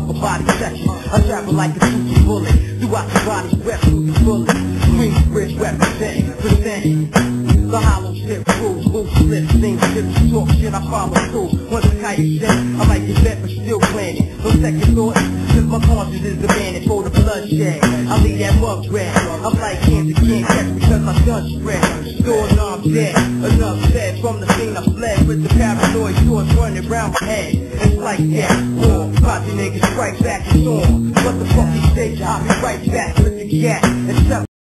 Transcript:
upper body section. I travel like a super bullet, throughout the body, sweat through the bullet. Queensbridge representing, presenting the hollow shit rules, loose slips, things, shit, talk shit, I follow through. Once the kite is set, I might get bent but still planning. No second thought, since my conscience is demanding for the bloodshed. I leave that mug red. I'm like cancer can't catch me cause my gun spread. Store I'm dead, enough said. From the scene I fled with the paranoid thoughts running around my head. It's like that, war, posse niggas strike back and storm. What the fuck these days, I'll be right back with the gat. And